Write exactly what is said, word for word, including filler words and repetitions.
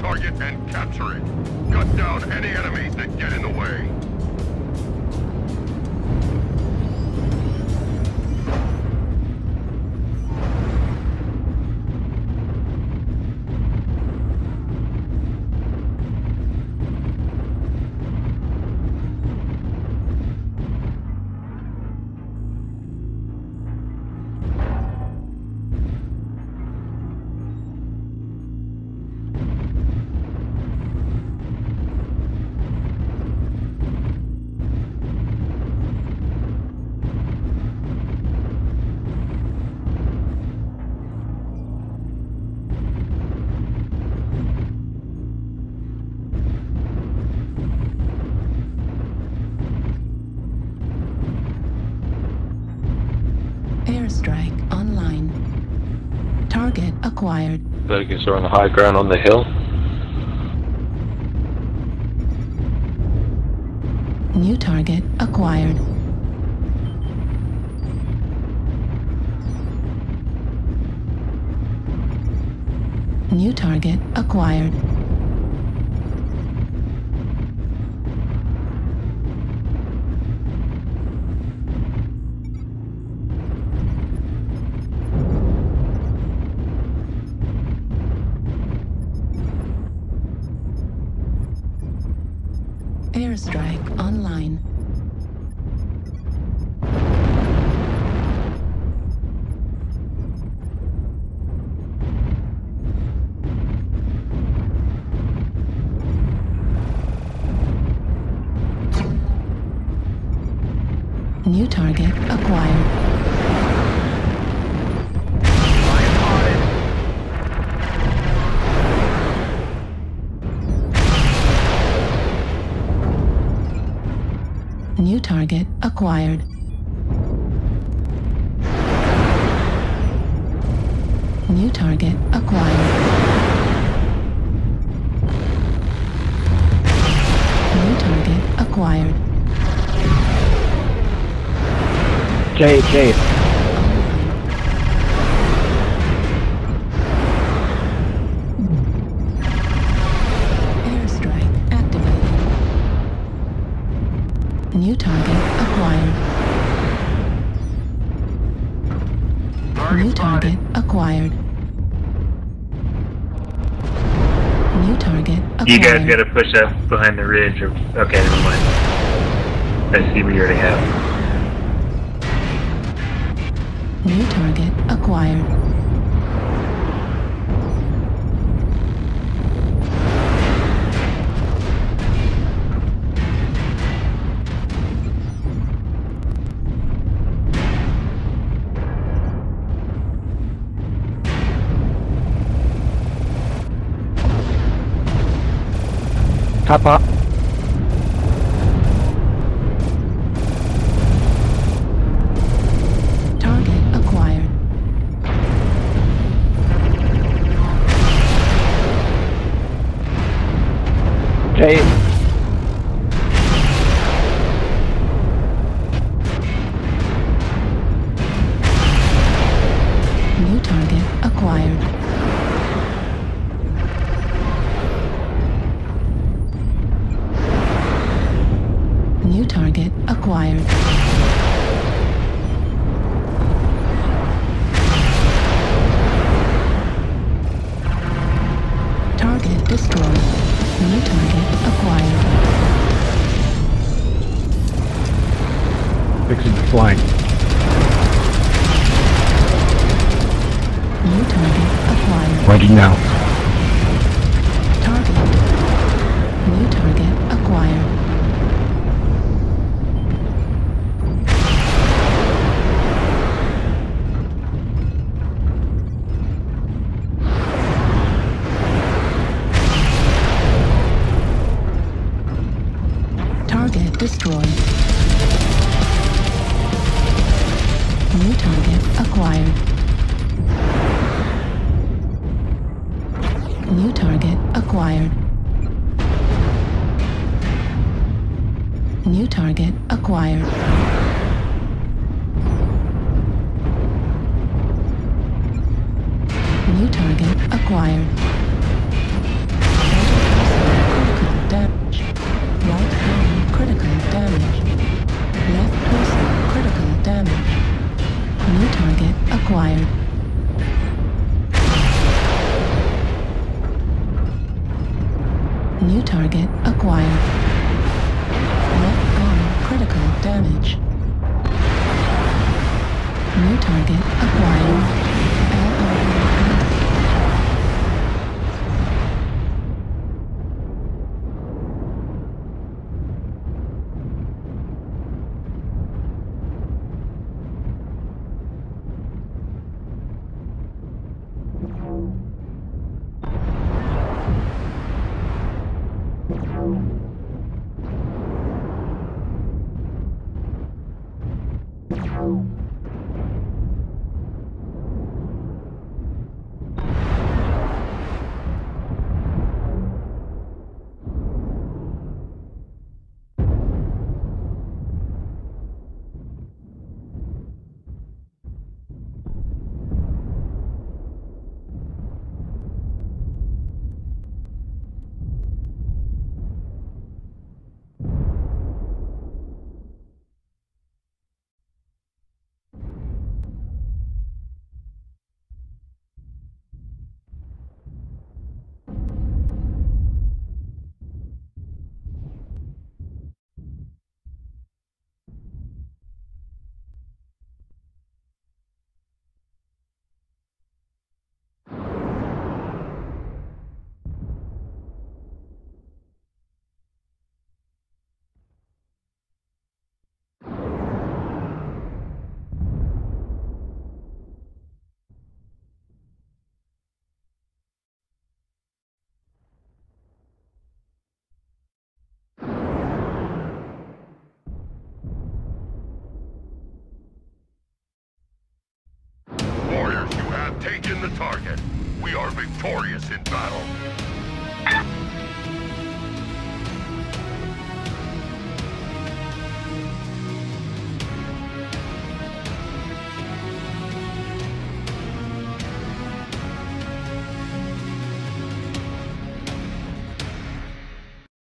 target and capture it. Cut down any enemies that get in the way. Airstrike online. Target acquired. Vegas are on the high ground on the hill. New target acquired. New target acquired. Airstrike online. New target acquired. New target acquired. New target acquired. New target acquired. Jay, Jay. Airstrike activated. New target acquired. New target acquired. New target acquired. You guys gotta push up behind the ridge or... Okay, never mind. I see what you already have. New target acquired. Top up. Target acquired. Jay. New target acquired. New target acquired. Target destroyed. New target acquired. Fixing the flank. New target acquired. Ready now. Target. New target acquired. Target destroyed. New target acquired. New target acquired. New target acquired. New target acquired. acquired. New target acquired. Net arm critical damage. New target acquired. Warriors, you have taken the target. We are victorious in battle.